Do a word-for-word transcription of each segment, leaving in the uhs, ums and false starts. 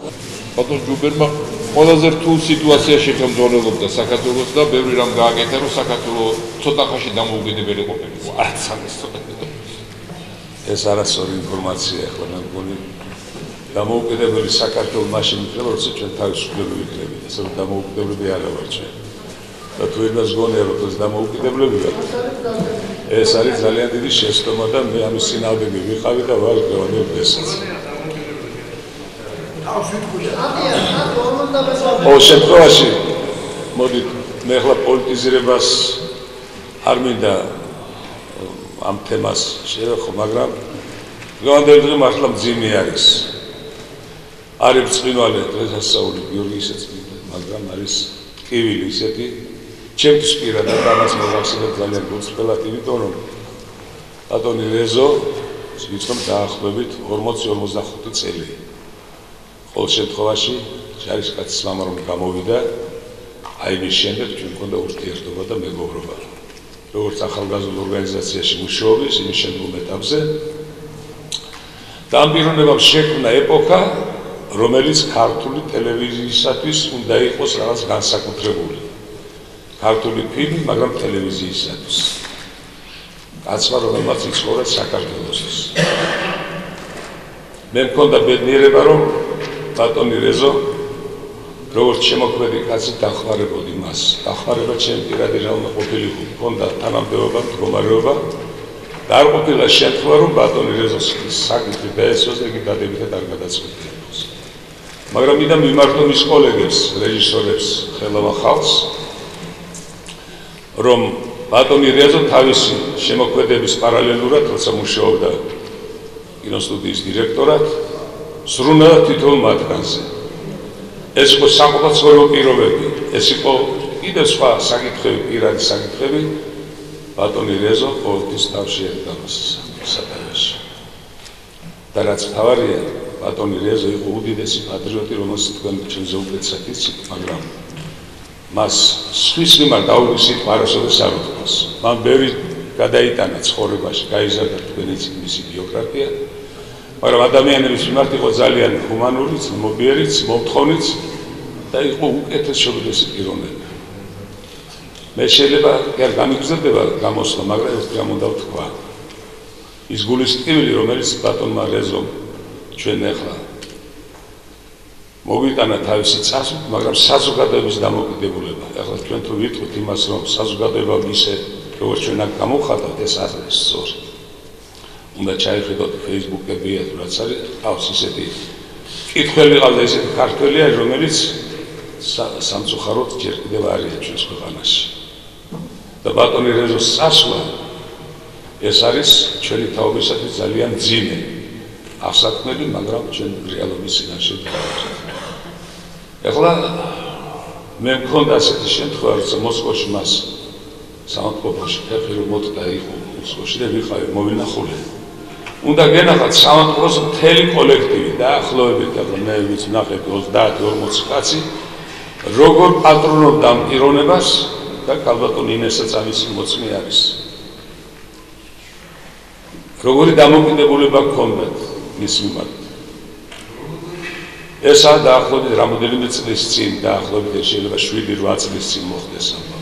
ბატონ ჯუბერმა ყველაზე რთულ სიტუაციაში ხელმძღვანელობდა საქართველოს და ბევრი რამ გააკეთა, რომ საქართველოს ცოტა ხანში დამოუკიდებელი ყოფილიყო. არც ამის ეს არასწორი ინფორმაცია ახლა მე მგონი დამოუკიდებელი საქართველოს მაშინ იქნება, როცა ჩვენ თავისუფლები ვიქნებით, ასე რომ დამოუკიდებლები არ ვართ ჩვენ. და თუ იმას გონია, რომ ეს დამოუკიდებლები ვართ, ეს არის ძალიან დიდი შეცდომა და მე ამის წინააღმდეგ ვიყავი და ვარ დღევანდელ დღესაც. ყოველ შემთხვევაში მოდით მე ახლა პოლიტიზირებას არ მინდა ამ თემას შევეხო, მაგრამ დღევანდელ დღე მართლა მძიმე არის. არის ბრწყინვალე დღესასწაული გიორგი ისეწმინდა, მაგრამ არის ტკივილი ისეთი ჩემთვის პირადად ამას მოგახსენებ ძალიან გულწრფელად, იმიტომ რომ ბატონი რეზო ვიცნობ დაახლოებით ორმოცი ორმოცდახუთი წელი. ყოველ შემთხვევაში ჯარისკაცის მამა რომ გამოვიდა, აი მის შემდეგ ჩვენ მქონდა ურთიერთობა და მეგობრობა. როგორც ახალგაზრდა ორგანიზაციაში მუშაობის, იმის შემდგომ ეტაპზე და ამ პიროვნებამ შექმნა ეპოქა, რომელიც ქართული ტელევიზიისათვის უნდა იყოს რაღაც განსაკუთრებული. ქართული ფილმი, მაგრამ ტელევიზიისათვის. კაცმა, რომელმაც იცხოვრა საქართველოსთვის. მე მქონდა ბედნიერება, რომ ბატონი რეზო როგორც შემოქმედი კაცი დახმარებოდი მას. დახმარება ჩემი პირადი რაიმე ყოფილიყო, მქონდა თანამდებობა, მდგომარეობა და არ ყოფილა შემთხვევა, რომ ბატონი რეზოს საკითხი დაესვას და იგი დადებითად არ გადაწყვეტილებოს. მაგრამ მინდა მიმართო მის კოლეგებს, რეჟისორებს, ხელავა ხალხს, რომ ბატონი რეზო თავისი შემოქმედების პარალელურად, როცა მუშაობდა კინოსტუდიის დირექტორად, სრულიად თითოეულ მათგანზე. ეს იყო სამყოფაცხოვრებო პირობები, ეს იყო კიდევ სხვა საკითხები, პირადი საკითხები, ბატონი რეზო ყოველთვის თავში ერგა მას სათავეში. და რაც მთავარია, ბატონი რეზო იყო უდიდესი პატრიოტი, რომელსაც თქვენ ჩვენზე უკეთესად იცით, მაგრამ მას სხვის მიმართ დაუგისით არასოდეს არ უთქვას. მან ბევრი გადაიტანა ცხოვრებაში, გაიზარდა თქვენ იცით მისი ბიოგრაფია, მაგრამ ადამიანების მიმართ იყო ძალიან ჰუმანურიც, მობიერიც, მომთხოვნიც და იყო უკეთეს შობილესი პიროვნება. მე შეიძლება კი არ გამიგზავნება გამოსვლა, მაგრამ ეს რამ უნდა ვთქვა. ის გულის ტკივილი, რომელიც ბატონმა რეზომ ჩვენ ახლა მოგვიტანა თავისი წასვლით, მაგრამ საზოგადოების დამოკიდებულება. ახლა ჩვენ თუ ვიტყვით იმას, რომ საზოგადოება ისე, როგორც ჩვენ აქ გამოვხატავთ, ეს არის სწორი. უნდა ჩაიხედოთ Facebook-ები, რაც არის, ყავს ისეთი კითხველი ყავს და ისეთი ქართველია, რომელიც სამწუხაროდ ჯერ კიდევ არიან ჩვენს ქვეყანაში. და ბატონი რეზოს წასვლა ეს არის ჩვენი თაობისათვის ძალიან მძიმე ასაკმელი, მაგრამ ჩვენ რეალობის წინაშე დავართ. ეხლა მე მქონდა ასეთი შემთხვევა, როცა მოსკოვში მას სამართლობაში ფეხი რომ მოტყდა იყო მოსკოვში და ვიყავი მოვინახულე. უნდა გენახათ სამართლოს მთელი კოლექტივი დაახლოებით, ახლა მე ვიც ვნახეთ ოცდაათი ორმოცი კაცი, როგორ პატრონობდა ამ პიროვნებას და ქალბატონ ინესაც ამისი მოწმე არის. როგორი დამოკიდებულება ჰქონდათ მის მიმართ. ესაა დაახლოებით რამოდენიმე წლის წინ, დაახლოებით შეიძლება შვიდი რვა წლის წინ მოხდეს ამბავი.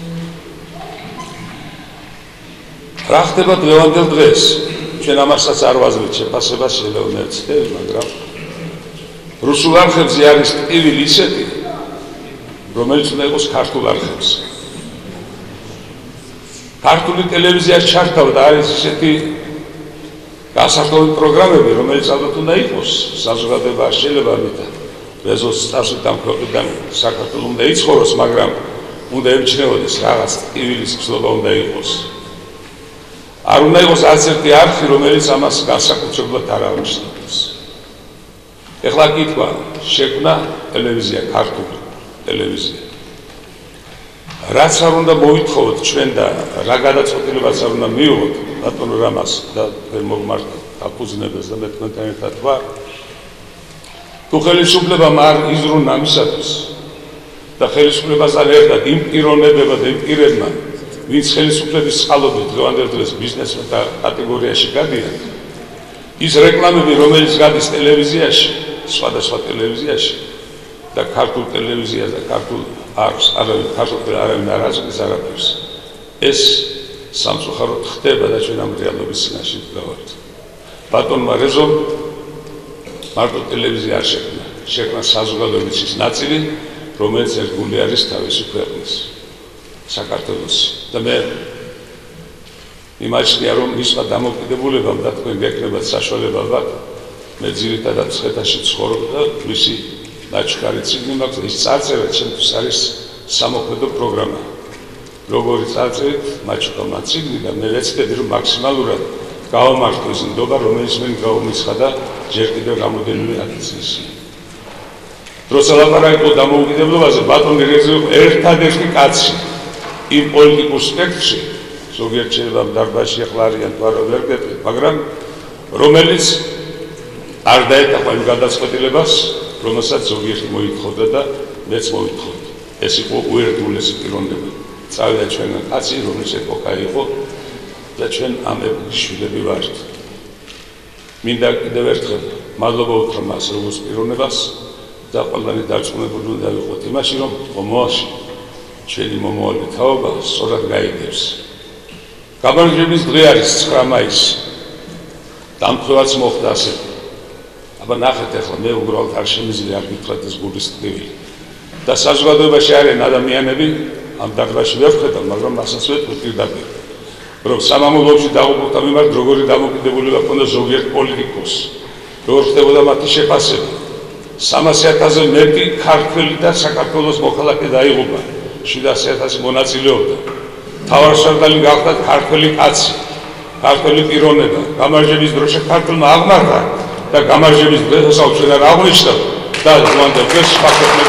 რა ხდება დღევანდელ დღეს? ჩვენ ამასაც არ ვაზრით შეფასებას შეიძლება ვცდები, მაგრამ რუსულ არხებზე არის ტკივილი ისეთი, რომელიც უნდა იყოს ქართულ არხებზე. ქართული ტელევიზია ჩართავდა არის ისეთი გასართობი პროგრამები, რომელიც ალბათ უნდა იყოს საზოგადოება არ შეიძლება ამიტომ რეზოს წასვლით ამ ქვეყნიდან საქართველოს უნდა იცხოვროს, მაგრამ უნდა ემჩნეოდეს რაღაც ტკივილის ცნობა უნდა იყოს. არ უნდა იყოს არც ერთი არხი, რომელიც ამას განსაკუთრებულად არ აღნიშნავს. ეხლა კითხვა, შექმნა ტელევიზია, ქართული ტელევიზია. რაც არ უნდა მოვითხოვოთ ჩვენ და რა გადაწყვეტილებაც არ უნდა მივიღოთ ბატონ რამას და თქვენ მოგმართოთ დაფუძნებას და მე თქვენთან ერთად ვარ. თუ ხელისუფლებამ არ იზრუნ ამისათვის და ხელისუფლებასთან ერთად იმ პიროვნებებმა და იმ პირებმა, ვინც ხელისუფლების წყალობით დღევანდელ დღეს ბიზნესმენთა კატეგორიაში გადიან, ის რეკლამები, რომელიც გადის ტელევიზიაში, სხვადასხვა ტელევიზიაში, და ქართულ ტელევიზიას და ქართულ არს არავინ ქართულ არავინ არ აზრის არაფერს. ეს სამწუხაროდ ხდება და ჩვენ ამ რეალობის წინაშე ვდგავართ. ბატონმა რეზომ მარტო ტელევიზია არ შექმნა, შექმნა საზოგადოების ის ნაწილი, რომელიც ერთგული არის თავისი ქვეყნის საქართველოს და მე იმაჩნია რომ მისმა დამოკიდებულებამ და თქვენ გეკნებათ საშუალება ალბათ მე ძირითადად ცხედაში ცხოვრობ და მისი ნაჩქარი წიგნი მაქვს ის წარწერა ჩემთვის არის სამოქმედო პროგრამა როგორი წარწერით მაჩქარმა წიგნი და მე ვეცდები რომ მაქსიმალურად გავამართო ის ნდობა რომელიც მე გავუმიცხადა ჯერ კიდევ რამოდენიმე ათწლეულში როცა ლაპარაკი დამოუკიდებლობაზე ბატონი რეზერვ ერთადერთი კაცი იმ პოლიტიკურ სპექტრში ზოგიერთ შეიძლება დარბაზში ახლა არიან თუ არა ვერ გეტყვით მაგრამ რომელიც არ დაეთახა იმ გადაწყვეტილებას რომელსაც ზოგიერთი მოითხოვდა და მეც მოითხოვდი ეს იყო უერთგულესი პიროვნება წავიდა ჩვენგან კაცი რომლის ეპოქა იყო და ჩვენ ამ ეპოქის შვილები ვართ მინდა კიდევ ერთხელ მადლობა უთხრა მას როგორც პიროვნებას და ყველანი დარწმუნებული უნდა ვიყოთ იმაში რომ მომავალში ჩვენი მომავალი თაობა სწორად გაიგებს გამარჯვების დღე არის ცხრა მაისი დამხევაც მოხდა ასე აბა ნახეთ ახლა მე უბრალოდ არ შემიძლია არ გითხრათ ეს გულის ტკივილი და საზოგადოებაში არიან ადამიანები ამ დარბაზში ვერ ვხედავ მაგრამ მასაც ვეთქვი პირდაპირ რომ სამამულოებში დაღუპულთა მიმართ როგორი დამოკიდებულება ჰქონდა ზოგიერთ პოლიტიკოს როგორ ხდებოდა მათი შეფასება სამასი ათასზე მეტი ქართველი და საქართველოს მოქალაქე დაიღუპა შვიდასი ათასი მონაწილეობდა თავარსარდალი გახდა ქართველი კაცი ქართველი პიროვნება გამარჯვების დროშა ქართულმა აღმართა და გამარჯვების დღესაც ჩვენ არ აღნიშნავ და ზვანდა ეს ფაქტები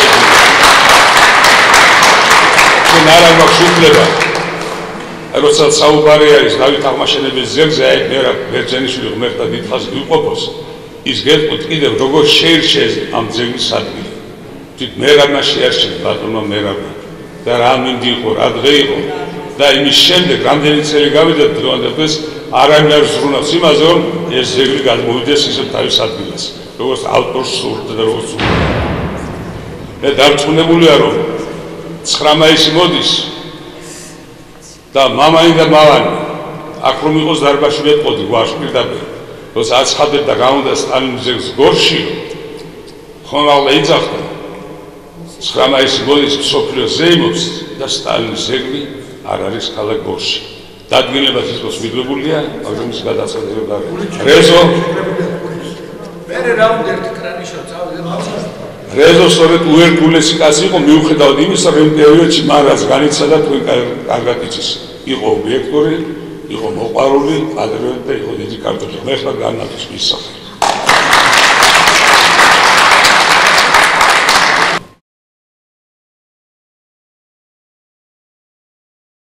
ჩვენ არ აქვს უფლება როცა საუბარი არის დავით აღმაშენებლის ზეგზე აი მე რა ბერძენიშვილი ღმერთთა დიდხანს ვიყოფოს ის გეტყვით კიდევ როგორ შეირჩეს ამ ძეგლის ადგილი თვით მერაბმა შეარჩინა ბატონმა მერაბმა და რა მინდი იყო რა დღე იყო და იმის შემდეგ რამდენი წელი გავიდა დღევანდელს არავინ არ ზრუნავს იმაზე რომ ეს ზეგლი გადმოვიდეს ისევ თავის ადგილას როგორც ავტორს სურდა და როგორც მე დარწმუნებულია რომ ცხრა მაისი მოდის და მამანი და მამანი აქ რომ იყოს დარბაზში ვეთყოდი გვარში პირდაპირ როცა აცხადებდა გამონდა სტალინის ზეგს გორში ხომალდა იძახდა ცხრა მაისი მოდის მსოფლიოს ზეიმობს და სტალინის ზეგლი არ არის ქალაქ გორში დადგენილებას ის მიღებულია მაგრამ ის გადაწყვეტილება არ არის რეზო მერე რაუნდ ერთი კრანიშო წავიდა რეზო სწორედ უერთგულესი კაცი იყო მიუხედავად იმისა რომ პერიოდში მან რაც განიცადა თქვენ კარგად იცის იყო ობიექტური იყო მოყვარული პატრიოტი და იყო დიდი ქართველი მე ხარ განაცხადი